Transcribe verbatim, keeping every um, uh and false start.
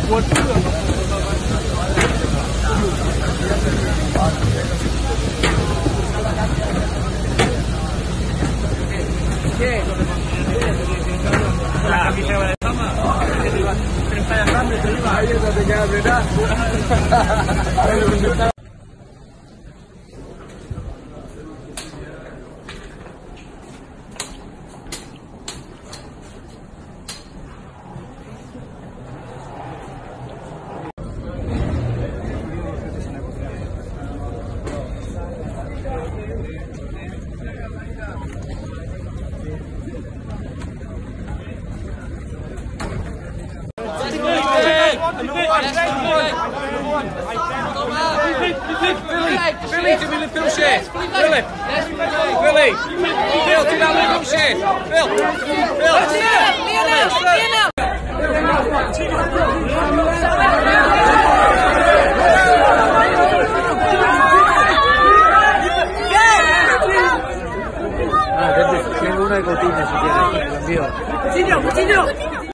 Billy, do me the Phil shade. Billy, Billy, Phil, do that little shade. Phil, Phil, Phil.